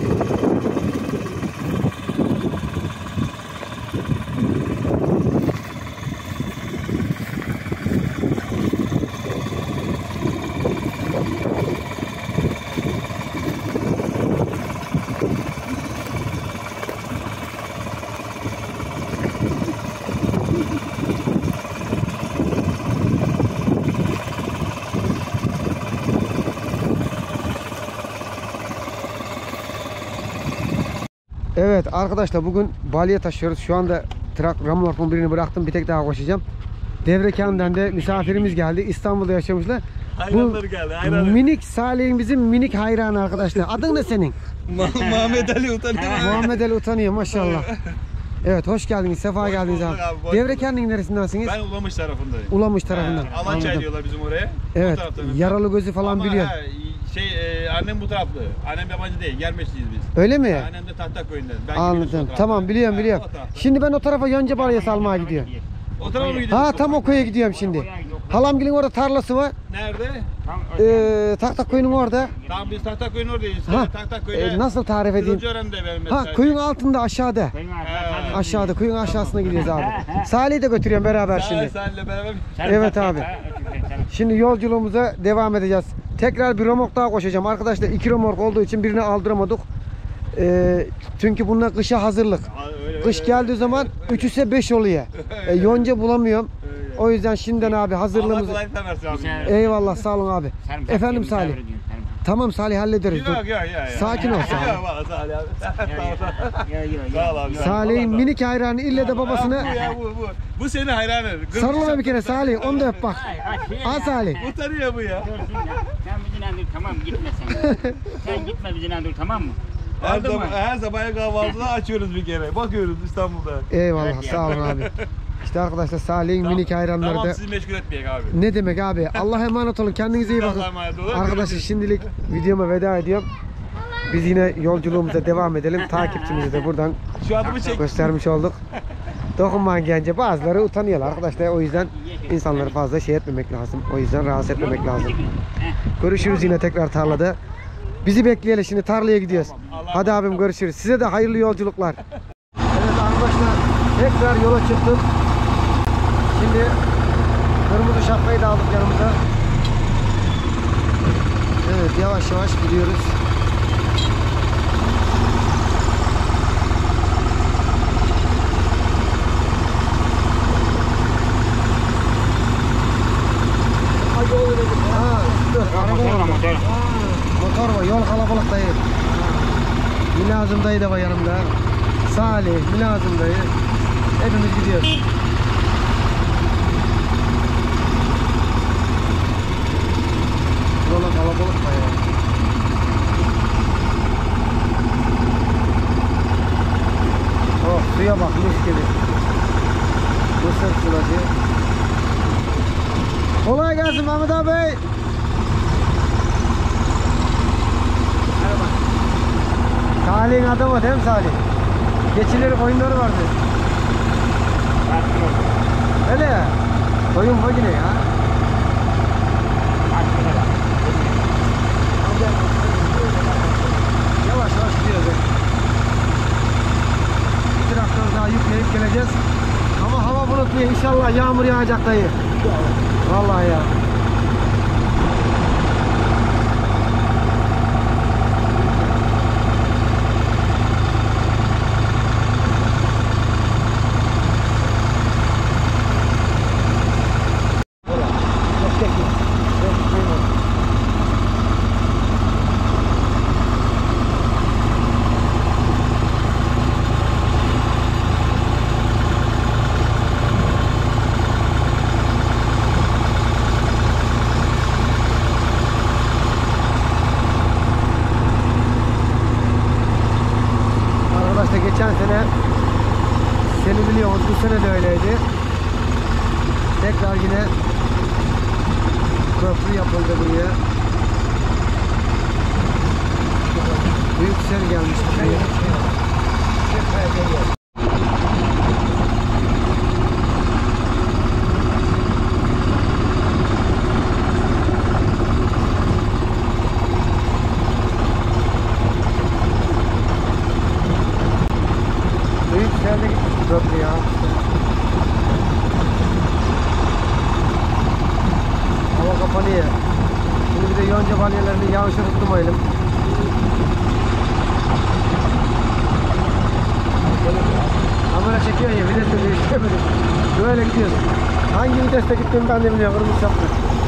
Evet arkadaşlar, bugün balyaya taşıyoruz. Şu anda ramlarkın birini bıraktım. Bir tek daha koşacağım. Devrekan'dan da misafirimiz geldi. İstanbul'da yaşamışlar. Hayranları geldi. Hayranları. Minik Salih'in bizim minik hayranı arkadaşlar. Adın ne senin? Muhammed Ali utanıyor. Muhammed Ali utanıyor maşallah. Evet, hoş geldiniz. Sefa geldiniz abi. Devrekan'ın neresindensiniz? Ben Ulamış tarafındayım. Ulamış tarafından. Alaçay diyorlar bizim oraya. Evet. Yaralı gözü falan ama biliyor. Annem bu taraflı. Annem yabancı değil. Germeşliyiz biz. Öyle mi? Annem de Tahtaköy'ünden. Anladım. Tamam, biliyorum. Şimdi ben o tarafa yonca balyası almaya gidiyorum. O tarafa mı gidiyorsun? Ha, tam o köye gidiyorum şimdi. Halamgilin orada tarlası var. Nerede? Tahtaköy'ün orada. Tamam, biz Tahtaköy'ün oradayız. Tahtaköy'de. Nasıl tarif edeyim? Kızılcören'de benim mesela. Ha, köyün altında aşağıda. Aşağıda, köyün aşağısına gidiyoruz abi. Salih'i de götürüyorum beraber şimdi. Senle beraber. Evet abi. Şimdi yolculuğumuza devam edeceğiz. Tekrar bir römork daha koşacağım. Arkadaşlar 2 römork olduğu için birini aldıramadık. Çünkü bunlar kışa hazırlık. Kış geldiği zaman 3 ise 5 oluyor. Yonca bulamıyorum. O yüzden şimdiden abi hazırlığımızı... Eyvallah, sağ olun abi. Efendim Salih. Tamam Salih, hallederiz. Yok. Sakin ol Salih. Yok Salih abi. Sağ ol abi. Salih'in minik hayranı, ille de babasına... Bu senin hayranın. Sarılma bir kere Salih, onu da öp bak. Ha Salih. Utanıyor bu ya. Sen bizimle dur, tamam gitme sen. Sen gitme bizimle dur, tamam mı? Her sabah kahvaltıda açıyoruz bir kere. Bakıyoruz İstanbul'da. Eyvallah, sağ olun abi. İşte arkadaşlar Salih'in minik hayranları tamam, da... sizi meşgul etmeyek abi. Ne demek abi? Allah'a emanet olun. Kendinize iyi bakın. Arkadaşlar şimdilik videoma veda ediyorum. Biz yine yolculuğumuza devam edelim. Takipçimizi de buradan göstermiş olduk. Dokunmayın gence. Bazıları utanıyorlar arkadaşlar. O yüzden insanları fazla şey etmemek lazım. O yüzden rahatsız etmemek lazım. Görüşürüz yine tekrar tarlada. Bizi bekleyelim, şimdi tarlaya gidiyoruz. Hadi abim, görüşürüz. Size de hayırlı yolculuklar. Evet arkadaşlar, tekrar yola çıktık. Şimdi kırmızı şapkayı da aldık yanımıza. Evet, yavaş yavaş gidiyoruz. Motor var, yol kalabalık dayı. Mülazım dayı da var yanımda. Salih, Mülazım dayı. Hepimiz gidiyoruz. Yola kalabalık dayı. Oh, suya bak, mis gibi. Mısır sılacı. Kolay gelsin Mehmet abi. Salih'in adamı değil mi Salih? Geçileri koyunları vardı. Öyle ya. Koyun bu yine ya. Yavaş yavaş gidiyoruz. Bir traktör daha yükleyip geleceğiz. Ama hava bulutlu, inşallah yağmur yağacak dayı. Vallahi ya. Geçen sene, seni biliyorsunuz, bu sene de öyleydi. Tekrar yine köprü yapıldı buraya. Büyük sel gelmişti buraya. köprü ya. Hava kapanıyor. Şimdi bir de yonca balyalarını yavaşça tutmayalım. Kamera çekiyor ya, vitesle değiştiremedim. Böyle gidiyoruz. Hangi viteste gittiğimi ben de bilmiyorum. Kırmızı çaplı.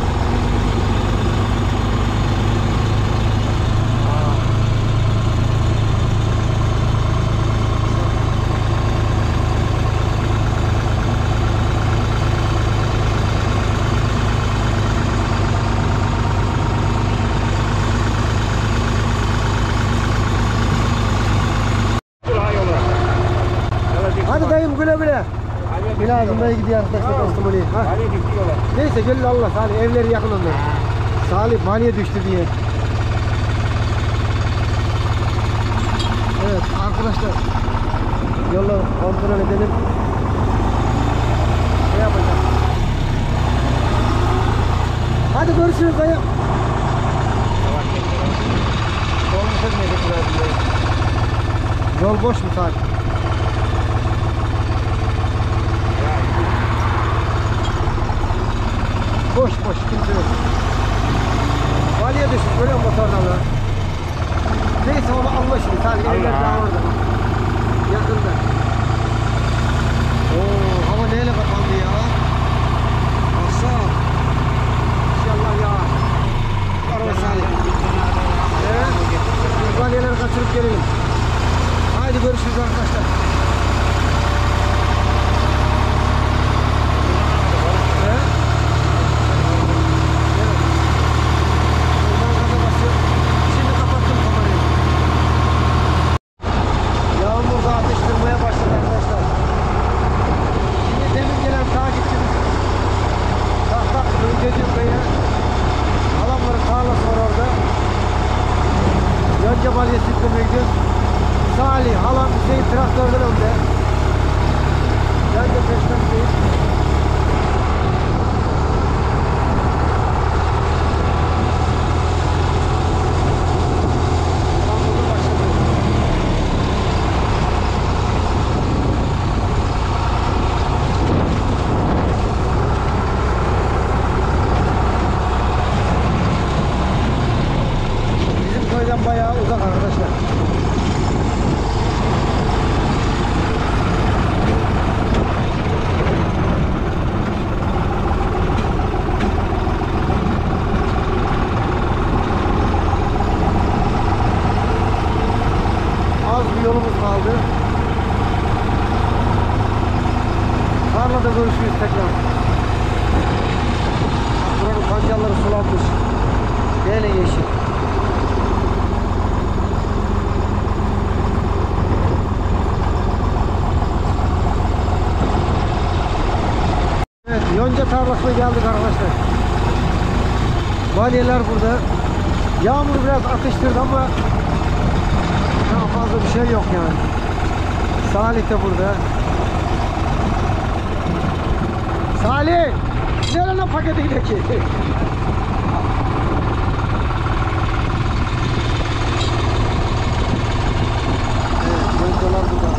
Hadi dayım güle güle. Bilazım dayı gidiyor arkadaşlar testimoniye. Neyse Celil Allah Salih evleri yakın onların. Salih maniye düştü diye. Evet arkadaşlar yolu kontrol edelim. Ne yapacağız? Hadi görüşürüz dayı. Yol boş mu Salih? Boş boş kimse yok. Valiye düşün böyle motorlarla. Neyse onu Allah şimdi Salih evler daha orada. Yakında. Oo hava neyle kapandı ya? Aşağı. İnşallah ya. Araba Salih. Evet. Biz valiyeleri kaçırıp gelelim. Haydi görüşürüz arkadaşlar. Yonca balyası yüklemeye gidiyoruz. Salih, halam, Hüseyin traktörden önde. Yonca peştemdeyiz. Bayağı uzak arkadaşlar. Az bir yolumuz kaldı. Tarlada görüşürüz tekrar. Buranın pancarları sulanmış. Böyle yeşil. Yonca tarlasına geldik arkadaşlar. Balyeler burada. Yağmur biraz atıştırdı ama daha fazla bir şey yok yani. Salih de burada. Salih! Nereye lan paketiyle ki? Evet, yoncalar burada.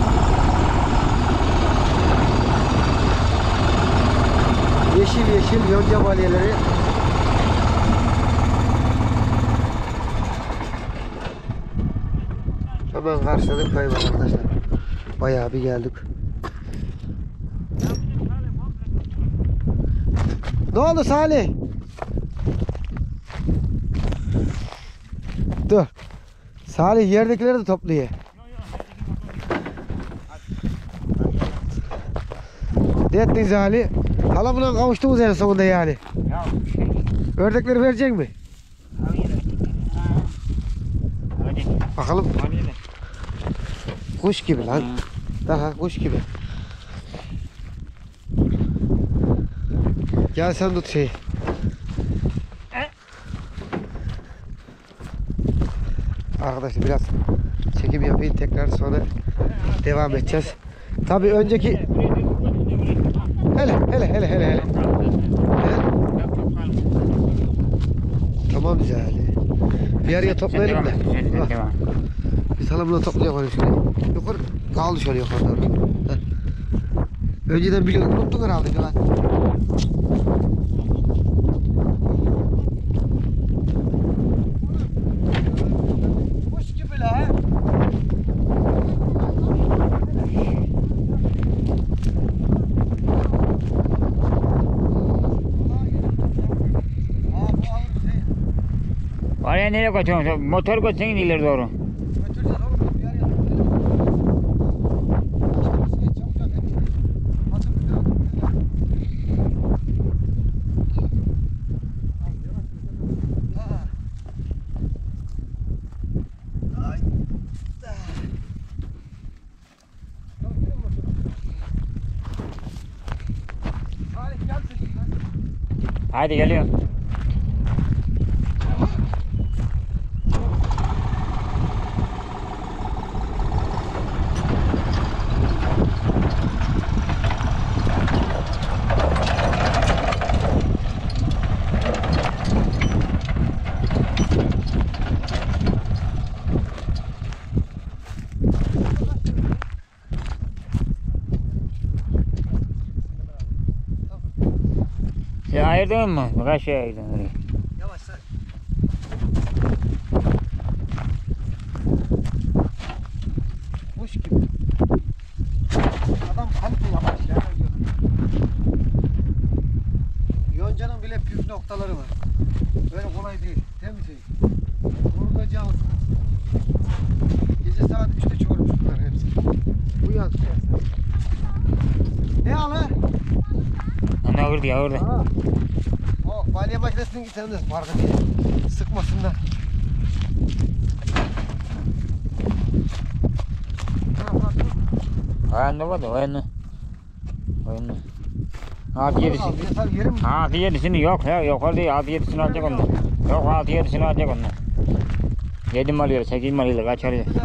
Yeşil yeşil yonca balyeleri. Hemen karşıladık kayıp arkadaşlar. Bayağı bir geldik. Ne oldu Salih? Dur. Salih yerdekileri de topluyor. Dettin Salih. Halamla kavuştuğumuz en sonunda yani. Ya Ördekleri verecek mi? hadi. Bakalım. Kuş gibi lan. Daha kuş gibi. Gel sen tut şeyi. Arkadaşlar biraz çekim yapayım tekrar sonra devam edeceğiz. Tabii önceki hele. Tamam güzel. Bir araya toplayalım da. Biz halamla toplayalım şöyle. Yukarı kaldı şöyle yukarı doğru. Önceden biliyordum, unuttun herhalde lan. Kuş gibi la. Oraya nereye götürüyorsun? Motor götürsene ileri doğru. Götüreceğiz oğlum. Bir yer yapalım. Çabucak hepsini. Atın bir atın bir. Hadi geliyorum. Sen ayırdın mı? Kaç şey ayırdın oraya? Yavaş sen. Kuş gibi. Adam kalite yapmış ya. Yonca'nın bile püf noktaları var. Böyle kolay değil. Değil mi şey? Vurulacağız. Gece saat 3'te çoğurmuş bunlar hepsi. Uyan. Ne alır? Ana orada ya orada. Ha. O balya makinesinin gitsen de farkı diye. Sıkmasınlar. Ayağında var da ayağında. Ayağında. Altı yedisi. Altı yedisini yok ya. Yok değil. Altı yedisini alacak ondan. Yok 6-7'sini alacak ondan. 7 mal yiyor, 8 mal yiyor, kaç arıyor?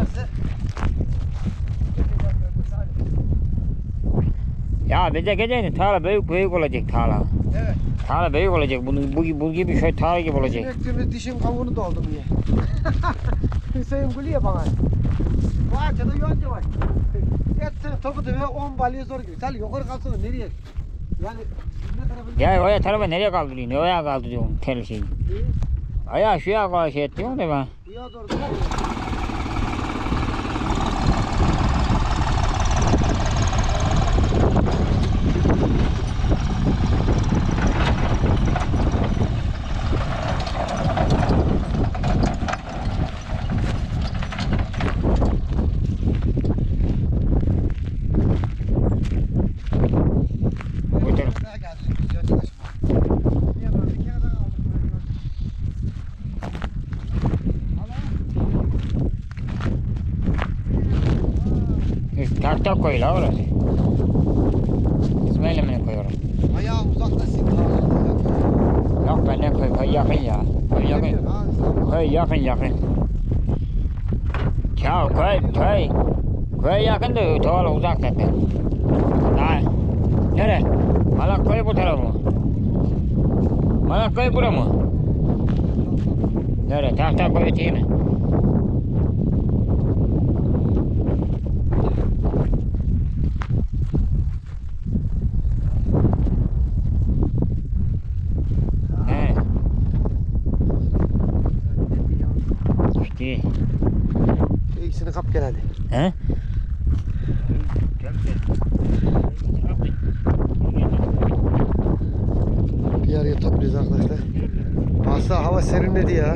Ya bize gecenin tarla büyük olacak tarla. Evet. Tarla büyük olacak. Bu gibi şey tarla gibi olacak. Sürekli dişim kavuğunu doldu diye. Hüseyin gülüyor bana. Bu ağaçta yonca var. Etsin topu ve 10 balya zor gibi. Sen yukarı kalsana nereye? Yani ne tarafı? Ya o tarafa nereye kaldırıyorsun? Oraya kaldırıyorsun tel şeyi. Ayağı şu yağa şey ettiğim de ben. Ya doğru. Tak koy la orası. İsmail'e mi koyuyorum? Ayağı uzaklaşsın. Yok benden koy yakın ya. Koy yakın. Koy yakın. Ya koy yakın da tuvalı uzak zaten. Ha. Nere? Malak koy bu tarafı mı? Malak koy bura mı? Nere? Tahta koy değil mi? İşte. İkisini kap gel hadi. He? Bir araya topluyoruz arkadaşlar. Aslında hava serinledi ya.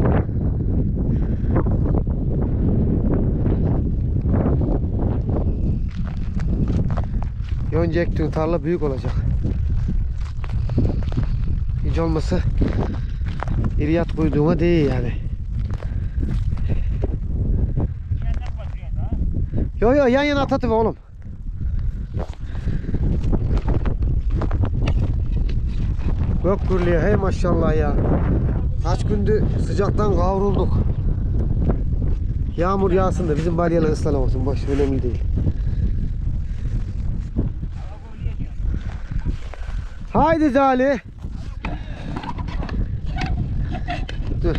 Yonca ektiğin tarla büyük olacak. Hiç olmasa iriyat koyduğuna değil yani. Yo yan yana at oğlum. Yok gürlüyor hey maşallah ya. Kaç gündür sıcaktan kavrulduk. Yağmur yağsın da bizim balyalar ıslanamasın. Boş önemli değil. Haydi Zali. Dur.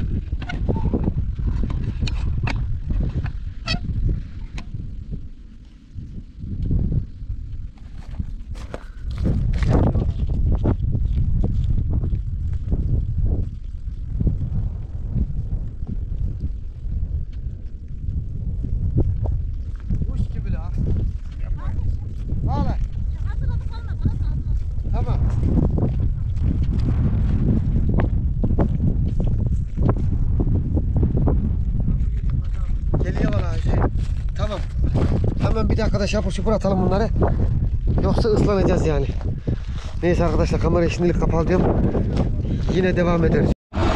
bir dakikada şapur şupur atalım bunları. Yoksa ıslanacağız yani. Neyse arkadaşlar, kamerayı şimdilik kapalı diyorum. Yine devam ederiz.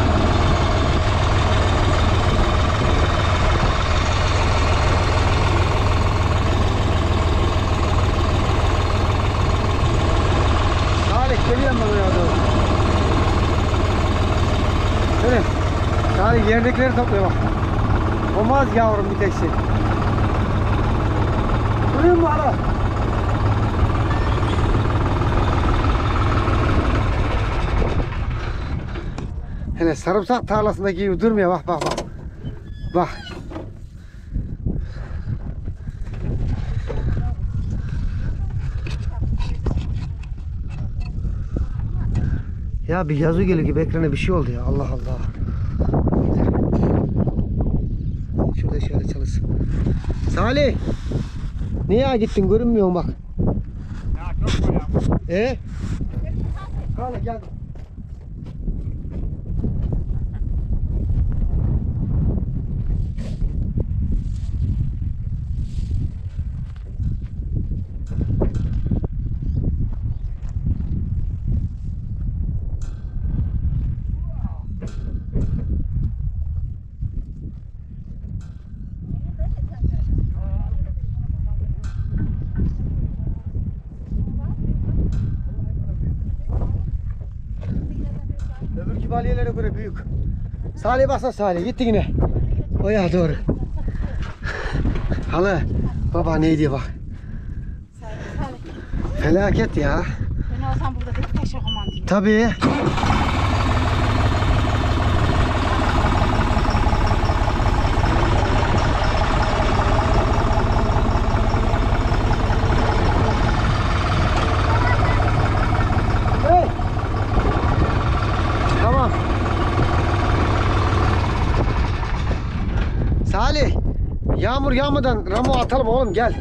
Salih geliyorum ben oraya doğru. Evet. Salih yerdekileri topluyor bak. Olmaz yavrum bir tek şey. Duruyor mu hala? Hele sarımsak tarlasındaki gibi durmuyor, bak bak bak. Bak. Ya bir yazı geliyor gibi ekrana, bir şey oldu ya, Allah Allah. Şurada şöyle çalışsın. Salih! Niye gittin, görünmüyor bak. Ya çok var ya. Salih gel. Öbürkü balyelere göre büyük. Salih baksana, Salih gitti yine. Oya doğru. Hala baba ne diyor bak. Felaket ya. Ben olsam burada da taş okumam diye. Tabii. Hey. Tamam. Salih, yağmur yağmadan ramu atalım oğlum, gel.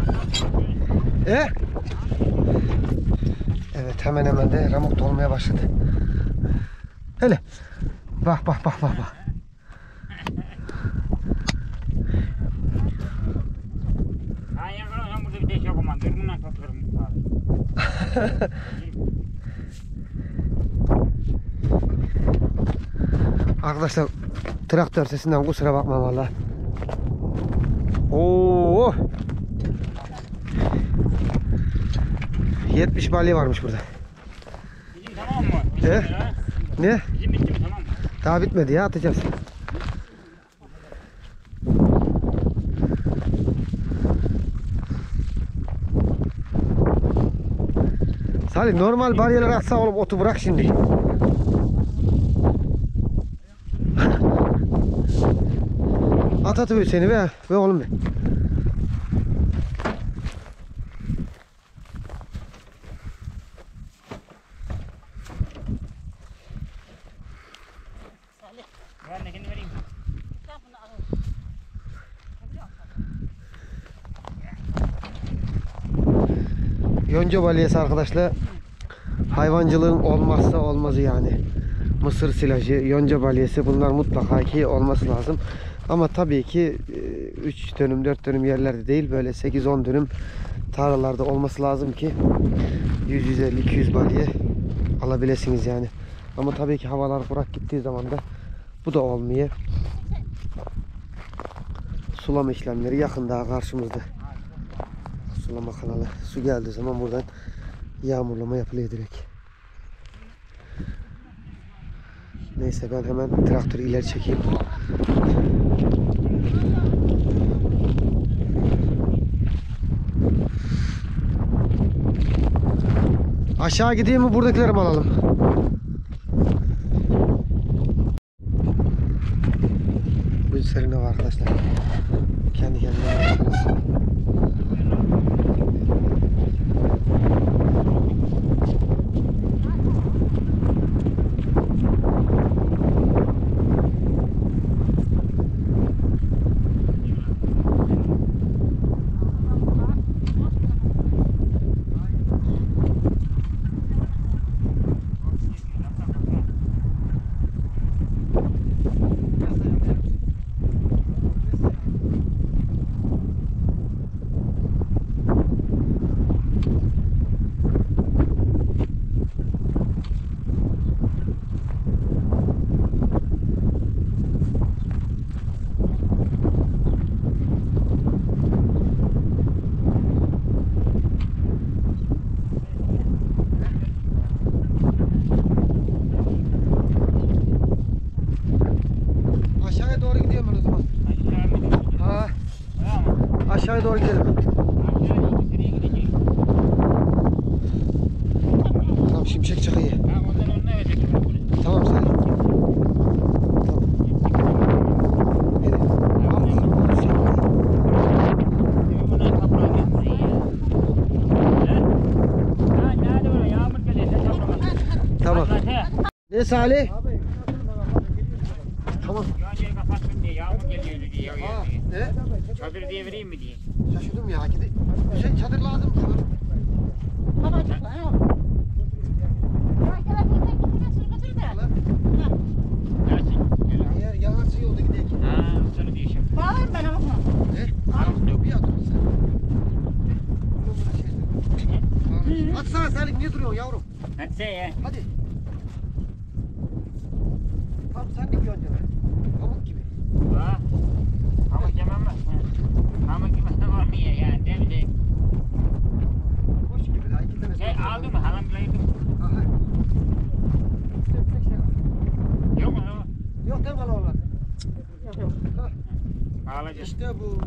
Evet, hemen hemen de ramuk dolmaya başladı. Hele. Bak bak bak bak bak. Ben yakalasam burada bir de çok aman. Bundan toplarım. Arkadaşlar, traktör sesinden kusura bakma vallahi. Oo! 70 balya varmış burada. Bizim tamam mı? Ne? Bizim bitti mi, tamam mı? Daha bitmedi ya, atacağız. Salih, normal balyaları atsa oğlum, otu bırak şimdi. At atıver seni ve oğlum be. Güvenlikini vereyim. Yonca balyası arkadaşlar, hayvancılığın olmazsa olmazı yani. Mısır silajı, yonca balyası, bunlar mutlaka ki olması lazım. Ama tabii ki 3 dönüm 4 dönüm yerlerde değil, böyle 8-10 dönüm tarlalarda olması lazım ki 100-150-200 balya alabilirsiniz yani. Ama tabii ki havalar kurak gittiği zaman da bu da olmuyor. Sulama işlemleri yakın, daha karşımızda. Sulama kanalı. Su geldiği zaman buradan yağmurlama yapılıyor direkt. Neyse, ben hemen traktörü ileri çekeyim. Aşağı gideyim mi, buradakileri mi alalım? Bu serine var arkadaşlar. Kendi kendine yapıyoruz. aşağıya doğru gidelim. Nereye gidecek? Tamam şimşek çakıyı. Ha ondan önüne verecek. Tamam Salih. Tamam. Hadi. Bunlar toprağa gelsin ya. Ha nerede böyle yağmur geliyor. Sen toprağa. Tamam. Ne Salih? Tamam. Yoncayı kapattım diye yağmur geliyor diye. Ne? Çadır diye vereyim mi diye. Şaşırdım ya. Gidi. Şey çadır lazım. Babacık lan oğlum. Ya gel hadi götür de. Gelsin. Gel abi. Eğer yanarsa yolda gidelim. Ha sana diye şey. Bağlayayım ben ama bunu. Ne? Yok ya dur sen. Atsana Salih niye duruyorsun yavrum? Hadi sen ya. Hadi. Tam sen de önce. Pamuk gibi. Ha. Ama yemem mi? Ama yemem var mı ya yani değil mi? Boş gibi daha 2 tane. Şey aldın mı? Halam bile yedin. Aha. Yok mu? Yok değil mi bana olan? Ağlayacak. İşte bu.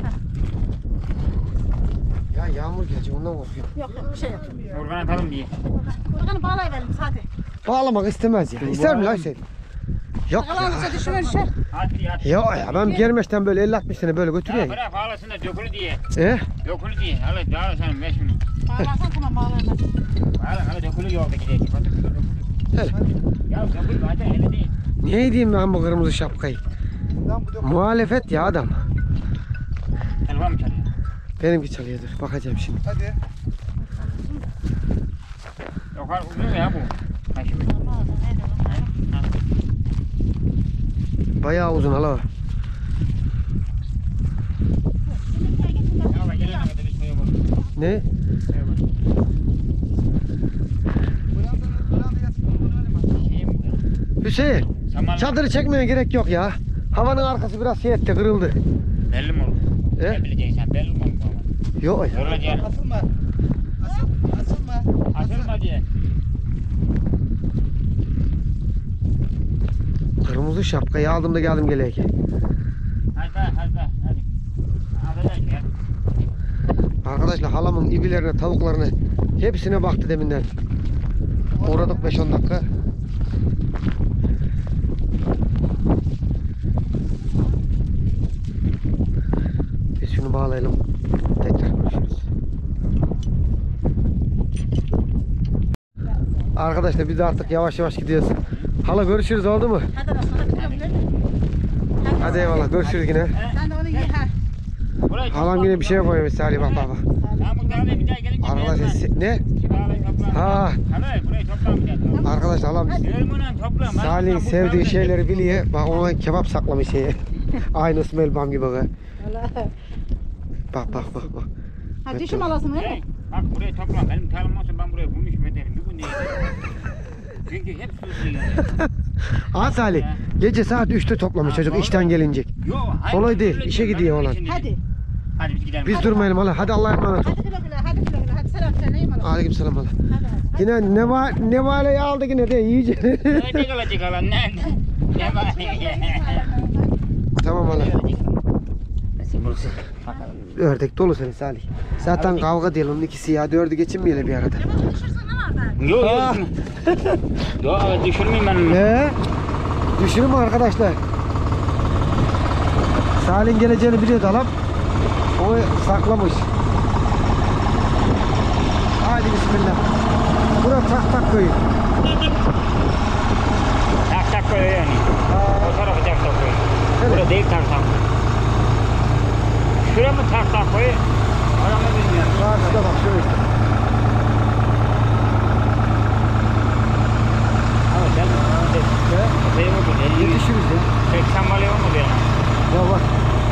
Ya yağmur gelecek ondan korkuyorum. Yok yok bir şey yok. Organ atalım diye. Buradan bağlayıverelim hadi. Bağlamak istemez ya. İster mi lan sen? Yok ya. Kalanırsa düşüver düşer. Hadi hadi. Yok ya ben gelmişten böyle 50-60 sene böyle Ya götürüyorum. bırak ağlasın da dökülü diye. Dökülü diye. Hala daha sen 5 minut. Bağlarsan tamam bağlayayım ben. Hala dökülü yolda gidiyor. Hele. Ya dökülü hadi öyle değil. Niye diyeyim ben bu kırmızı şapkayı? Muhalefet ya adam. Telefon mu çalıyor? Benimki çalıyordur. Bakacağım şimdi. Hadi. Yok abi uzun ya bu. Ha şimdi. Bayağı uzun hala. Ya bak gelene kadar bir şey yok. Ne? Şeyim bu ya. Hüseyin. Samanlık. Çadırı çekmeye gerek yok ya. Havanın arkası biraz şey etti, kırıldı. Belli mi olur? He? Ne bileceksin sen belli mi olur bu ama? Yok ya. Yorulacaksın. Asılma. Asılma. Asılma diye. Kırmızı şapkayı aldım da geldim geleye ki. Hadi hadi. Hadi gel. Arkadaşlar halamın ibilerine, tavuklarına hepsine baktı deminden. Uğradık 5-10 dakika. Biz şunu bağlayalım. Tekrar görüşürüz. Arkadaşlar biz de artık yavaş yavaş gidiyoruz. Hala görüşürüz oldu mu? Hadi bak sana tutabilir. Hadi eyvallah görüşürüz yine. Sen de onu ye ha. Burayı Halam yine bir şey koymuş Salih bak bak. Ben bu tarafa bir daha gelince Arkadaşlar ne? Bağlayı toplam. Ha. Hadi burayı toplamayacağız. Arkadaşlar halam Yürümünen toplam. Salih'in sevdiği şeyleri biliyor. Bak ona kebap saklamış şeye. Aynı İsmail Bam gibi bak. Bak bak bak bak. Ha düşüm alasın öyle. Hey, bak burayı toplam. Benim tarım olsa ben buraya bulmuşum ederim. Bir gün değil. Çünkü hep susuyor. Ha Salih gece saat 3'te toplamış çocuk işten gelince. Yok. Kolay değil, işe gidiyor olan. Hadi. Hadi biz gidelim. Biz durmayalım hala. Hadi Allah'a emanet ol. Hadi güle güle. Hadi güle güle. Hadi selam söyleyeyim hala. Aleyküm selam hala. Hadi. Yine ne valeyi aldı yine de iyice. Nerede kalacak alan? Nerede? Ne var? Tamam hala. Nasıl burası? Ördek dolu senin Salih. Zaten kavga değil onun ikisi ya. Dördü geçinmeyelim bir arada. Cevap düşürsen ne var ben? Yok Ah. yok. Yok düşürmeyeyim ben. Düşünün mü arkadaşlar? Salih'in geleceğini biliyordu adam. O saklamış. Hadi bismillah. Burası Tak köyü. Tak koyuyor yani. O tarafı tak koyuyor. Burada değil tak. Şuraya mı tak koyuyor? Oramı bilmiyorum. Karşıda bak şöyle. Ama sen şey mi bu? Yetişiriz ya. 80 malya mı bu yana? Ya bak.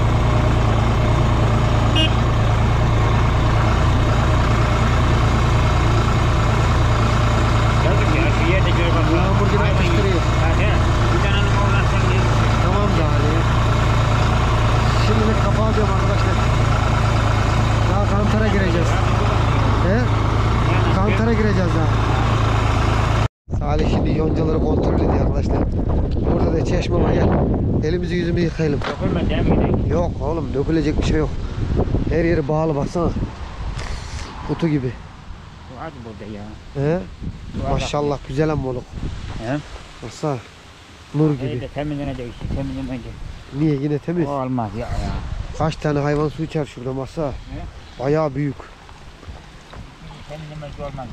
Gördük ya şu yerde göre bak. Yağmur gibi atıştırıyor. Hadi. Bir tane oradan sen gel. Tamam da Ali. Şimdi kapağı diyorum arkadaşlar. Daha Kantar'a gireceğiz. He? Kantar'a gireceğiz daha. Salih şimdi yoncaları kontrol ediyor arkadaşlar. Burada da çeşme var gel. Elimizi yüzümüzü yıkayalım. Dokunma devam gidelim. Yok oğlum dökülecek bir şey yok. Her yeri bağlı baksana. Kutu gibi. Hadi burada ya. He? Maşallah güzel ama oğlum. He? Baksana. Nur İyi gibi. de temizlenecek işte temizlenecek. Niye yine temiz? O olmaz ya. Kaç tane hayvan su içer şurada baksana. Bayağı büyük. Temizlenmek olmaz.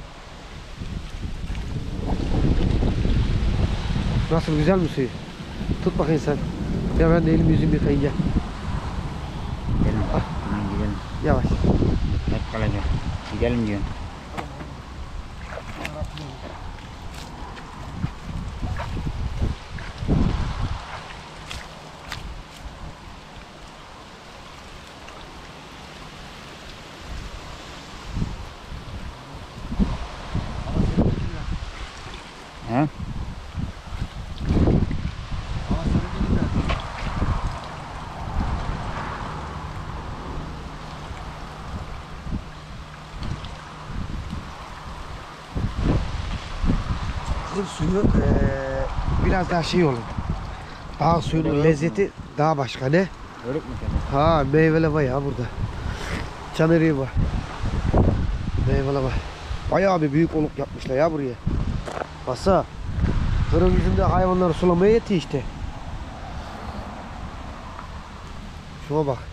Nasıl güzel mi suyu? Tut bakayım sen. Ya ben de elimi yüzümü yıkayayım gel. Gidelim. Gidelim. Yavaş. Hep kalacak. Gidelim diyorum. He? Kır suyu biraz daha şey olur. Dağ suyunun lezzeti daha başka ne? Örük mü senin? Ha meyveli var ya burada. Çanırı var. Meyveli var. Bayağı bir büyük oluk yapmışlar ya buraya. Basa. Kırın yüzünde hayvanları sulamaya yetiyor işte. Şuna bak.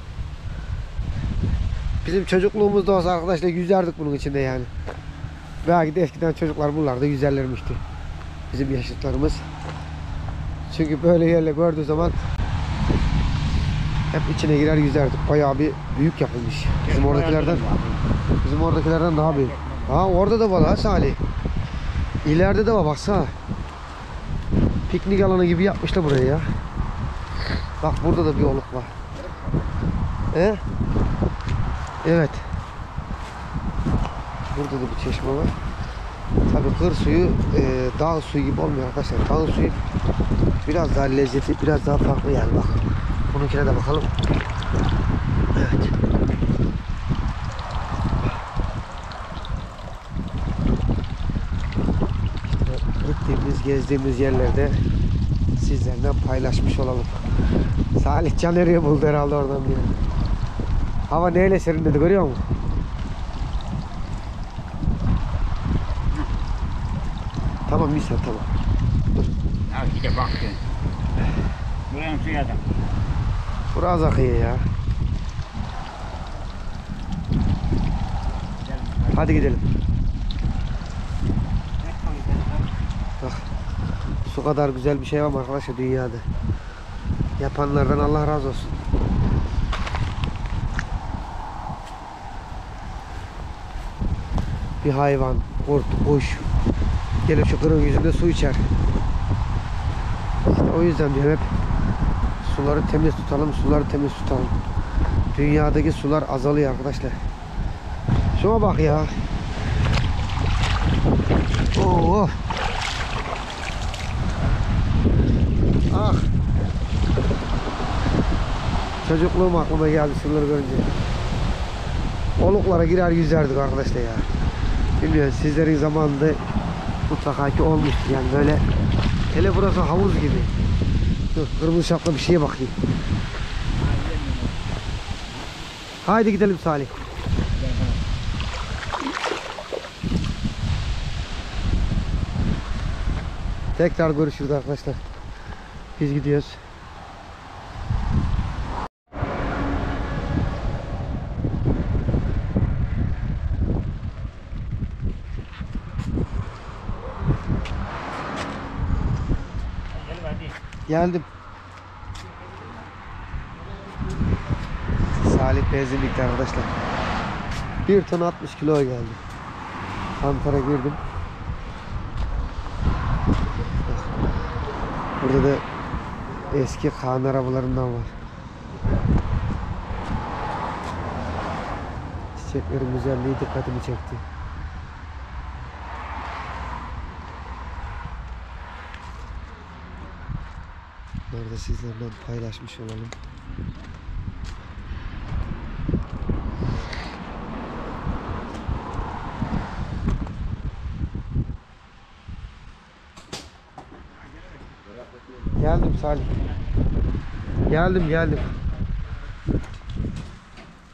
Bizim çocukluğumuzda olsa arkadaşlar yüzerdik bunun içinde yani. Belki de eskiden çocuklar buralarda yüzerlermişti. Bizim yaşıtlarımız. Çünkü böyle yerle gördüğü zaman hep içine girer yüzerdik. Bayağı bir büyük yapılmış. Bizim oradakilerden daha büyük. Ha orada da var ha Salih. İleride de var baksana. Piknik alanı gibi yapmışlar burayı ya. Bak burada da bir oluk var. Evet. Burada da bir çeşme var. Tabii kır suyu dağ suyu gibi olmuyor arkadaşlar. Dağ suyu biraz daha lezzeti, biraz daha farklı yani bak. Bununkine de bakalım. Evet. Gittiğimiz, gezdiğimiz yerlerde sizlerle paylaşmış olalım. Salih Caner'i buldu herhalde oradan bir. Hava neyle serinledi görüyor musun? Tamam Misal tamam. Dur. Al bir de baktın. Buranın suya da. Burası akıyor ya. Hadi gidelim. Bak. Su kadar güzel bir şey var mı arkadaşlar dünyada? Yapanlardan Allah razı olsun. Bir hayvan, kurt, kuş gelip şu kırın yüzünde su içer. İşte o yüzden diyorum hep suları temiz tutalım, suları temiz tutalım. Dünyadaki sular azalıyor arkadaşlar. Şuna bak ya. Oo. Ah. Çocukluğum aklıma geldi şunları görünce. Oluklara girer yüzerdik arkadaşlar ya. Bilmiyorum sizlerin zamanında mutlaka ki olmuştur yani böyle. Hele burası havuz gibi. Dur kırmızı şapka bir şeye bakayım. Haydi gidelim Salih. Tekrar görüşürüz arkadaşlar. Biz gidiyoruz. Geldim. Salih benzinlikte arkadaşlar. 1 ton 60 kilo geldi. Kantara girdim. Burada da eski Kaan arabalarından var. Çiçeklerin güzelliği dikkatimi çekti. Bunları da sizlerle paylaşmış olalım. Geldim Salih. Geldim.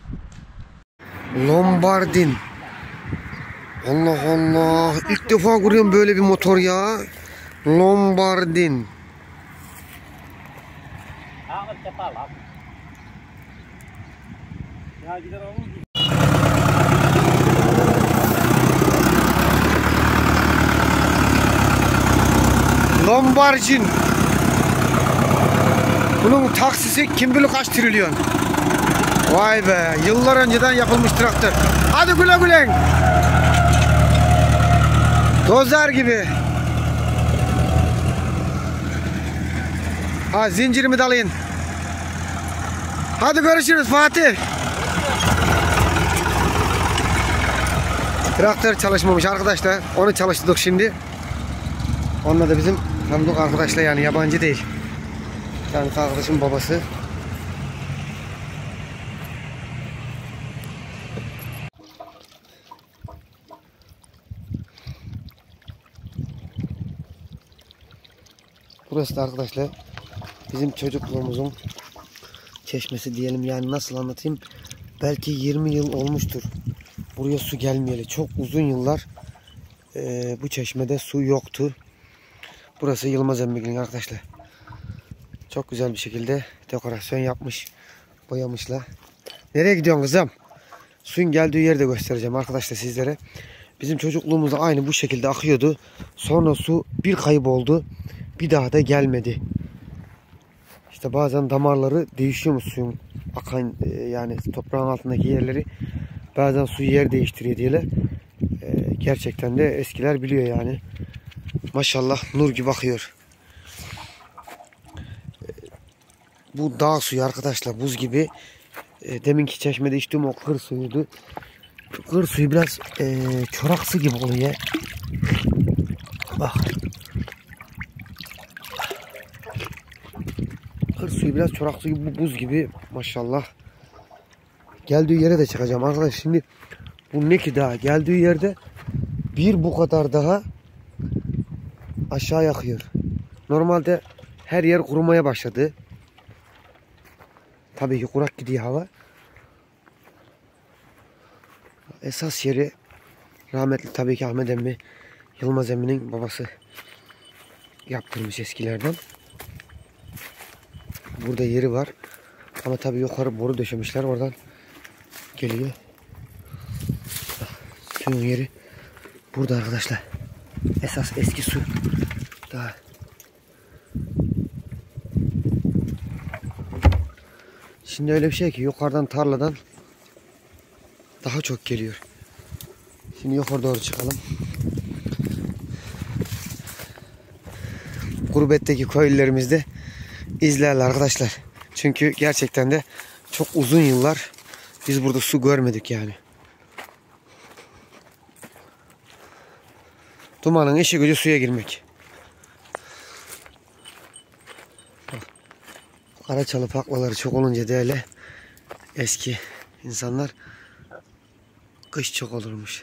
Lombardin. Allah Allah. İlk defa görüyorum böyle bir motor ya. Lombardin. Lombardin. Bunun taksisi kim bilir kaç trilyon. Vay be, yıllar önceden yapılmış traktör. Hadi güle güle. Dozer gibi. Ha, zincirimi dalayın. Hadi görüşürüz Fatih. Traktör çalışmamış arkadaşlar. Onu çalıştırdık şimdi. Onunla da bizim tanıdık arkadaşlar, yani yabancı değil. Yani arkadaşım babası. Burası da arkadaşlar bizim çocukluğumuzun çeşmesi diyelim, yani nasıl anlatayım, belki 20 yıl olmuştur buraya su gelmeyeli. Çok uzun yıllar bu çeşmede su yoktu. Burası Yılmaz Emmi'nin arkadaşlar. Çok güzel bir şekilde dekorasyon yapmış, boyamışlar. Nereye gidiyorsun kızım? Suyun geldiği yeri de göstereceğim arkadaşlar sizlere. Bizim çocukluğumuzda aynı bu şekilde akıyordu. Sonra su bir kayboldu. Bir daha da gelmedi. İşte bazen damarları değişiyormuş suyun akan, yani toprağın altındaki yerleri bazen suyu yer değiştiriyor diyorlar. Gerçekten de eskiler biliyor yani. Maşallah nur gibi akıyor. Bu dağ suyu arkadaşlar, buz gibi. Deminki çeşmede içtiğim o kır suyuydu. Kır suyu biraz çoraksı gibi oluyor. Bak. Kır suyu biraz çorak suyu, bu buz gibi maşallah. Geldiği yere de çıkacağım arkadaş. Şimdi bu ne ki daha geldiği yerde bir bu kadar daha aşağı yakıyor. Normalde her yer kurumaya başladı. Tabii ki kurak gidiyor hava. Esas yeri rahmetli tabii ki Ahmet emmi, Yılmaz emminin babası yaptırmış eskilerden. Burada yeri var. Ama tabii yukarı boru döşemişler. Oradan geliyor. Suyun yeri burada arkadaşlar. Esas eski su. Daha. Şimdi öyle bir şey ki yukarıdan, tarladan daha çok geliyor. Şimdi yukarı doğru çıkalım. Gurbetteki köylülerimizde izlerler arkadaşlar. Çünkü gerçekten de çok uzun yıllar biz burada su görmedik yani. Dumanın işi gücü suya girmek. Karaçalı paklaları çok olunca değerli eski insanlar kış çok olurmuş.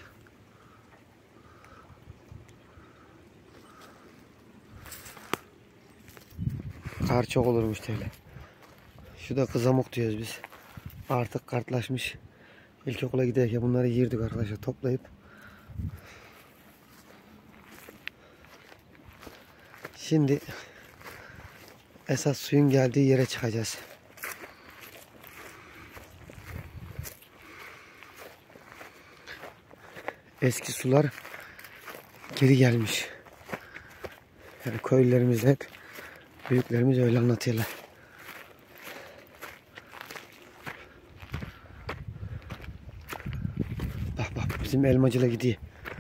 Kar çok olurmuş değerli. Şu da kızamuk diyoruz biz. Artık kartlaşmış. İlkokula giderken bunları yiyirdik arkadaşlar toplayıp. Şimdi esas suyun geldiği yere çıkacağız. Eski sular geri gelmiş. Yani köylülerimiz hep, büyüklerimiz öyle anlatıyorlar. Bak bak bizim elmacıyla gidiyor.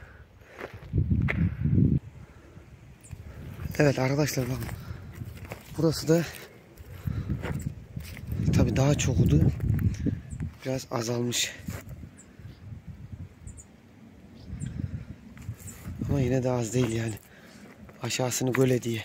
Evet arkadaşlar bakın. Burası da tabii daha çoktu. Biraz azalmış. Ama yine de az değil yani. Aşağısını göle diye.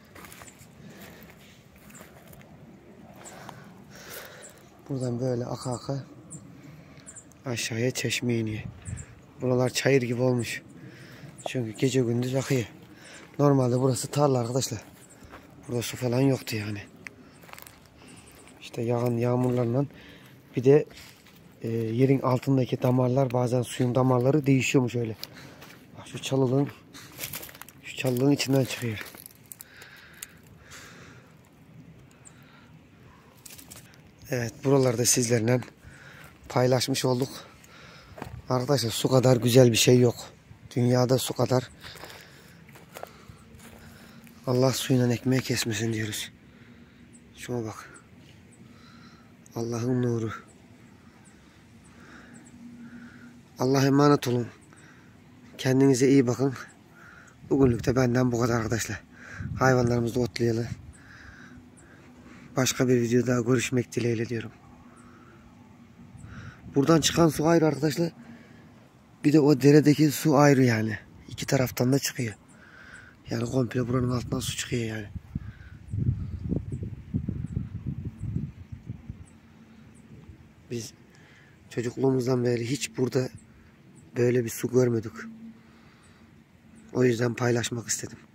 Buradan böyle aka aka aşağıya çeşme iniyor. Buralar çayır gibi olmuş. Çünkü gece gündüz akıyor. Normalde burası tarla arkadaşlar. Burada su falan yoktu yani. İşte yağan yağmurlarla bir de yerin altındaki damarlar, bazen suyun damarları değişiyormuş öyle. Bak şu çalılığın içinden çıkıyor. Evet, buralarda sizlerle paylaşmış olduk. Arkadaşlar su kadar güzel bir şey yok. Dünyada su kadar. Allah suyundan ekmeği kesmesin diyoruz. Şuna bak. Allah'ın nuru. Allah'a emanet olun. Kendinize iyi bakın. Bugünlük de benden bu kadar arkadaşlar. Hayvanlarımızı otlayalım. Başka bir videoda görüşmek dileğiyle diyorum. Buradan çıkan su ayrı arkadaşlar. Bir de o deredeki su ayrı yani. İki taraftan da çıkıyor. Yani komple buranın altından su çıkıyor yani. Biz çocukluğumuzdan beri hiç burada böyle bir su görmedik. O yüzden paylaşmak istedim.